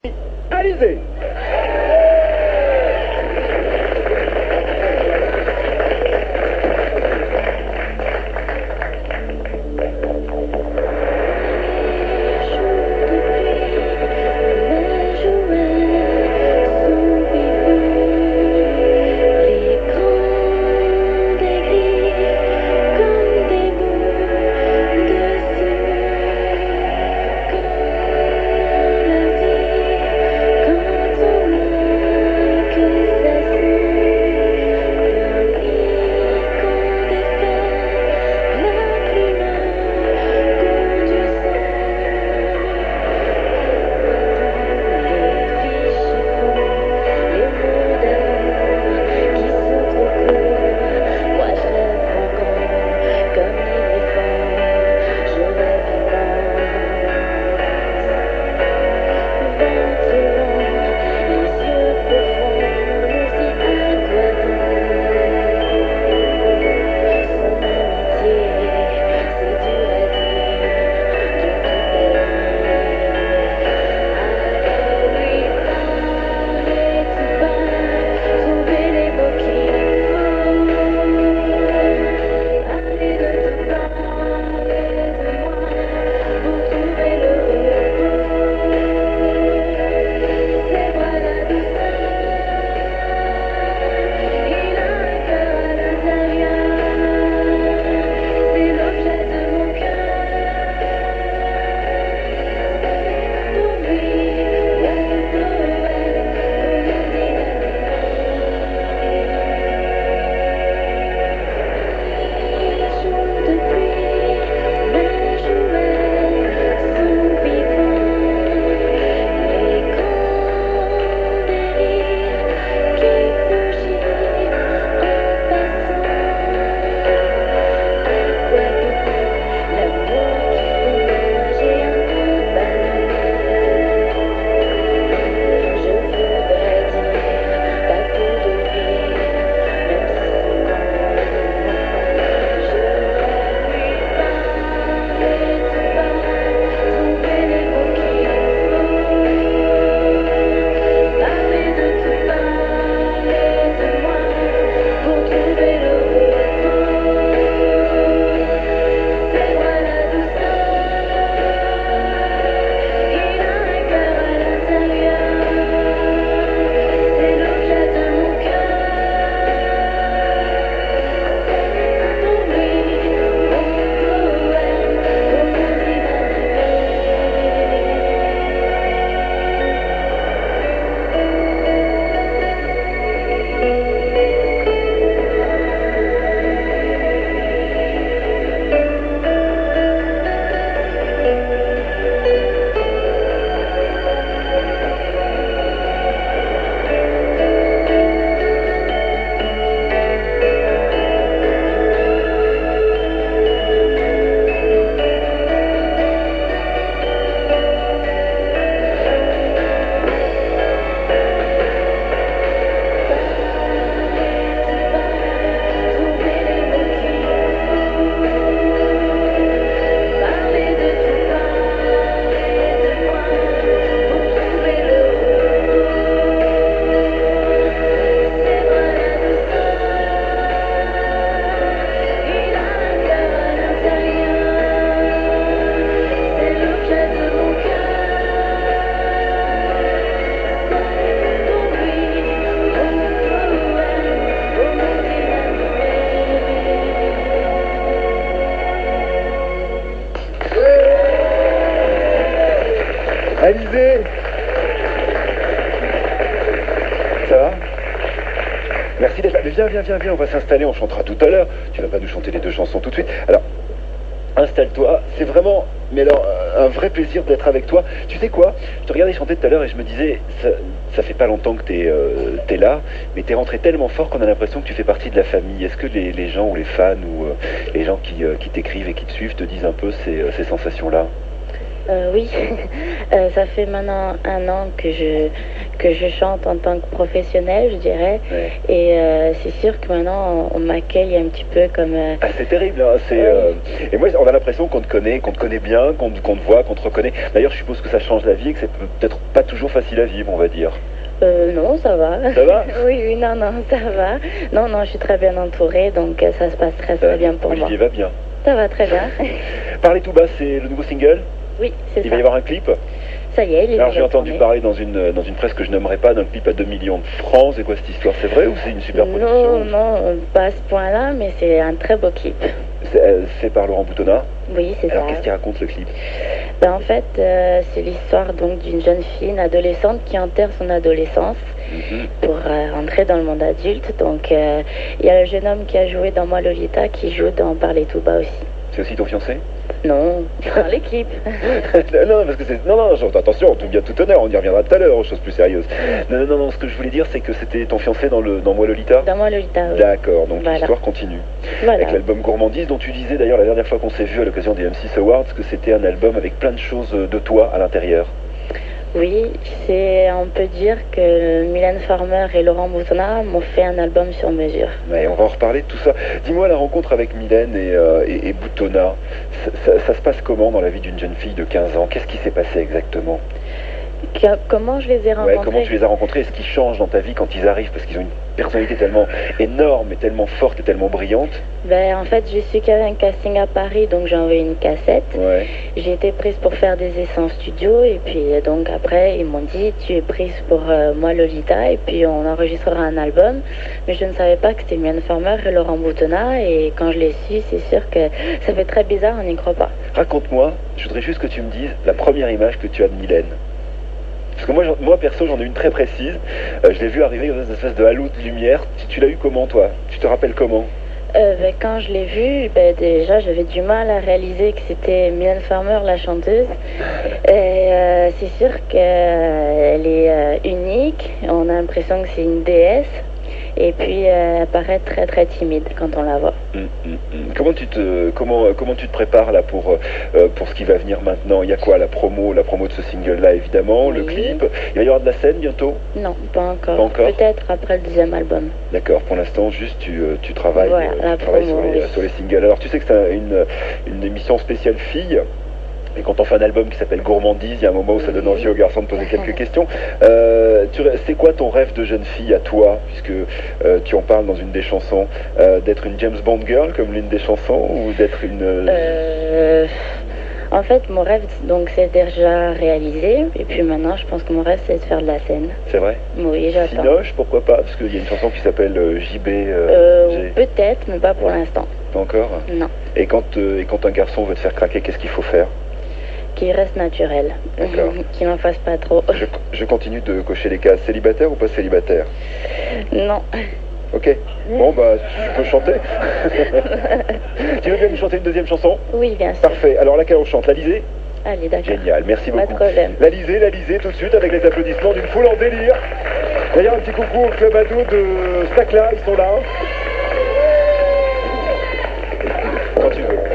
Alizé. Alizé. Ça va? Merci d'être là. Mais viens, on va s'installer, on chantera tout à l'heure. Tu vas pas nous chanter les deux chansons tout de suite. Alors, installe-toi. C'est vraiment, mais alors, un vrai plaisir d'être avec toi. Tu sais quoi? Je te regardais chanter tout à l'heure et je me disais, ça fait pas longtemps que t'es là, mais t'es rentré tellement fort qu'on a l'impression que tu fais partie de la famille. Est-ce que les gens ou les fans ou les gens qui t'écrivent et qui te suivent te disent un peu ces sensations-là? Oui, ça fait maintenant un an que je chante en tant que professionnelle, je dirais. Ouais. Et c'est sûr que maintenant, on m'accueille un petit peu comme... Ah, c'est terrible, hein, Et moi, on a l'impression qu'on te connaît bien, qu'on te voit, qu'on te reconnaît. D'ailleurs, je suppose que ça change la vie et que c'est peut-être pas toujours facile à vivre, on va dire. Non, ça va. Ça va? Oui, oui, non, non, ça va. Non, non, je suis très bien entourée, donc ça se passe très, très bien pour moi. Olivier va bien. Ça va très bien. Parlez tout bas, c'est le nouveau single? Oui, c'est ça. Il va y avoir un clip? Ça y est, il est Alors j'ai déjà entendu tourné. parler dans une presse que je nommerai pas d'un clip à 2 millions de francs. C'est quoi cette histoire? C'est vrai ou c'est une super production? Non, non, pas à ce point-là, mais c'est un très beau clip. C'est par Laurent Boutonnat. Oui, c'est ça. Alors qu'est-ce qu'il raconte le clip? Ben, en fait, c'est l'histoire donc d'une jeune fille, une adolescente qui enterre son adolescence pour entrer dans le monde adulte. Donc il y a le jeune homme qui a joué dans Moi Lolita qui joue dans Parler tout bas aussi. C'est aussi ton fiancé? Non, dans les clips. Non, parce que c'est... Non, attention, tout bien tout honneur, on y reviendra tout à l'heure aux choses plus sérieuses. Non, ce que je voulais dire, c'est que c'était ton fiancé dans Moi Lolita? Dans Moi Lolita, oui. D'accord, donc Voilà. l'histoire continue. Voilà. Avec l'album Gourmandise, dont tu disais d'ailleurs la dernière fois qu'on s'est vu à l'occasion des M6 Awards, que c'était un album avec plein de choses de toi à l'intérieur. Oui, on peut dire que Mylène Farmer et Laurent Boutonnat m'ont fait un album sur mesure. Ouais, on va en reparler de tout ça. Dis-moi, la rencontre avec Mylène et Boutonnat, ça se passe comment dans la vie d'une jeune fille de 15 ans? Qu'est-ce qui s'est passé exactement? Comment je les ai rencontrés? Ouais, comment tu les as rencontrés? Est-ce qu'ils changent dans ta vie quand ils arrivent? Parce qu'ils ont une personnalité tellement énorme et tellement forte et tellement brillante. Ben, en fait, j'ai su qu'il y avait un casting à Paris, donc j'ai envoyé une cassette. Ouais. J'ai été prise pour faire des essais en studio, et puis donc après, ils m'ont dit, tu es prise pour Moi Lolita, et puis on enregistrera un album. Mais je ne savais pas que c'était Mylène Farmer et Laurent Boutonnat, et quand je l'ai su, c'est sûr que ça fait très bizarre, on n'y croit pas. Raconte-moi, je voudrais juste que tu me dises la première image que tu as de Mylène. Parce que moi perso, j'en ai une très précise. Je l'ai vue arriver dans une espèce de halo de lumière. Tu l'as eu comment, toi? Tu te rappelles comment? Ben, quand je l'ai vue, ben, déjà, j'avais du mal à réaliser que c'était Mylène Farmer, la chanteuse. Et c'est sûr qu'elle est unique. On a l'impression que c'est une déesse. Et puis, elle paraît très, très timide quand on la voit. Comment tu te prépares là pour ce qui va venir maintenant? Il y a quoi? La promo de ce single-là, évidemment, Oui. le clip. Il va y avoir de la scène bientôt? Non, pas encore. Pas encore? Peut-être après le deuxième album. D'accord, pour l'instant, juste tu travailles, Voilà, la tu travailles promo, sur oui. sur les singles. Alors, tu sais que c'est une émission spéciale fille. Et quand on fait un album qui s'appelle Gourmandise, il y a un moment où ça donne envie aux garçons de poser quelques questions. C'est quoi ton rêve de jeune fille à toi, puisque tu en parles dans une des chansons, d'être une James Bond girl comme l'une des chansons, ou d'être une... En fait, mon rêve, donc, c'est déjà réalisé. Et puis maintenant, je pense que mon rêve, c'est de faire de la scène. C'est vrai? Oui, j'attends. Cinoche, pourquoi pas? Parce qu'il y a une chanson qui s'appelle JB... Peut-être, mais pas pour l'instant. Pas encore? Non. Et quand un garçon veut te faire craquer, qu'est-ce qu'il faut faire? Qu'il reste naturel. D'accord. Qu'il n'en fasse pas trop. Je continue de cocher les cases. Célibataire ou pas célibataire? Non. Ok. Bon, bah, tu peux chanter. Tu veux bien nous chanter une deuxième chanson? Oui, bien sûr. Parfait. Alors, laquelle on chante? L'Alizé? Allez, d'accord. Génial, merci Pas de beaucoup. problème. L'Alizé, tout de suite, avec les applaudissements d'une foule en délire. D'ailleurs, un petit coucou au club ado de Stacla, ils sont là. Quand tu veux.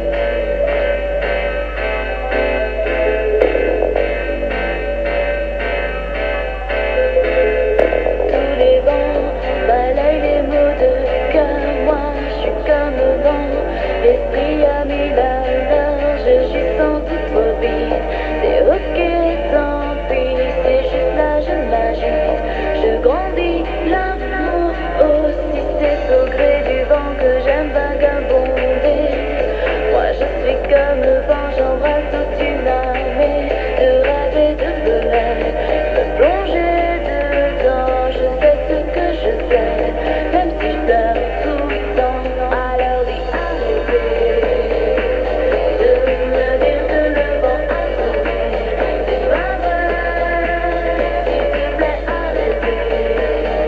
Tous les vents balayent les mots de cœur. Moi, je suis comme le vent. L'esprit a mis la l'heure. Je suis senti trop vite. C'est ok, tant pis. C'est juste là, je m'agite. Je grandis l'amour aussi. C'est au gré du vent que j'aime vagabonder. Moi, je suis comme le vent. J'embrasse toute une armée de rêves et de volets. Me plonger dedans, je sais ce que je sais, même si je pleure tout le temps. Alors dis arrêtez de me dire que le vent a tourné. C'est pas vrai, s'il te plaît arrêtez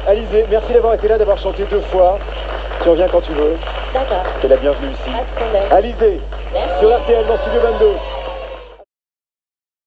Alizé, merci d'avoir été là, d'avoir chanté 2 fois. Tu reviens quand tu veux. D'accord. T'es la bienvenue ici. Pas de problème. Alizé, Merci. sur RTL dans Studio 22.